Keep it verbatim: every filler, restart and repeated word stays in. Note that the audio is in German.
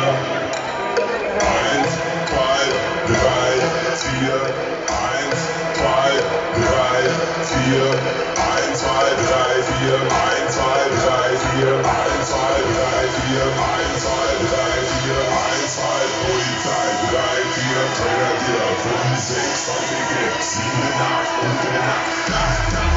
eins, zwei, drei, vier, eins, zwei, drei, vier, eins, zwei, drei, vier, eins, zwei, drei, vier, eins, zwei, drei, vier, eins, zwei, drei, vier, eins, zwei, Polizei, drei, vier, Grenadier, fünf, sechs, sieben, acht, und Nacht, Nacht, Nacht.